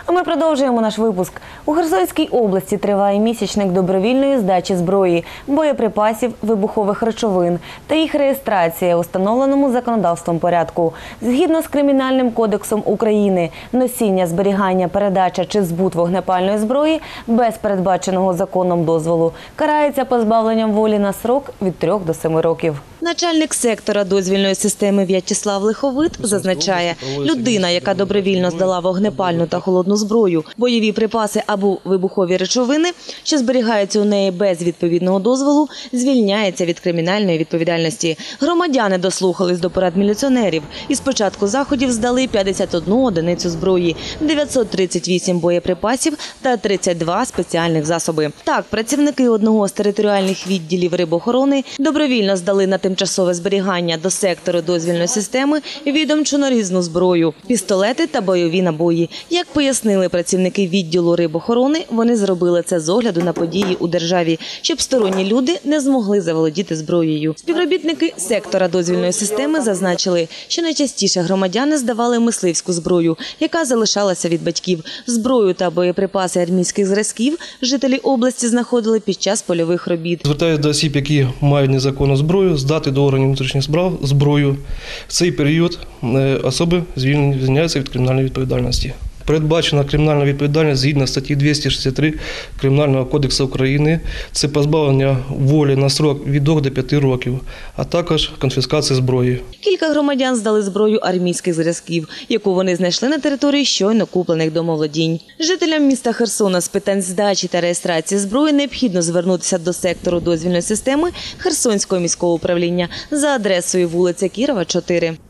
А ми продовжуємо наш випуск. У Херсонській області триває місячник добровільної здачі зброї, боєприпасів, вибухових речовин та їх реєстрація у встановленому законодавством порядку. Згідно з Кримінальним кодексом України, носіння, зберігання, передача чи збут вогнепальної зброї без передбаченого законом дозволу карається позбавленням волі на строк від 3 до 7 років. Начальник сектора дозвільної системи В'ячеслав Лиховит зазначає, людина, яка добровільно здала вогнепальну та холодну зброю, бойові припаси або вибухові речовини, що зберігаються у неї без відповідного дозволу, звільняється від кримінальної відповідальності. Громадяни дослухались до порад міліціонерів і з початку заходів здали 51 одиницю зброї, 938 боєприпасів та 32 спеціальних засоби. Так, працівники одного з територіальних відділів рибоохорони добровільно здали на тимчасове зберігання до сектору дозвільної системи відомчу різну зброю – пістолети та бойові набої. Як пояснили працівники відділу рибоохорони, вони зробили це з огляду на події у державі, щоб сторонні люди не змогли заволодіти зброєю. Співробітники сектора дозвільної системи зазначили, що найчастіше громадяни здавали мисливську зброю, яка залишалася від батьків. Зброю та боєприпаси армійських зразків жителі області знаходили під час польових робіт. Звертаюся до осіб, які мають незаконну зброю, здати до органів внутрішніх справ зброю. В цей період особи звільняються від кримінальної відповідальності. Передбачена кримінальна відповідальність згідно статті 263 Кримінального кодексу України. Це позбавлення волі на строк від 2 до 5 років, а також конфіскація зброї. Кілька громадян здали зброю армійських зразків, яку вони знайшли на території щойно куплених домоволодінь. Жителям міста Херсона з питань здачі та реєстрації зброї необхідно звернутися до сектору дозвільної системи Херсонського міського управління за адресою вулиця Кірова, 4.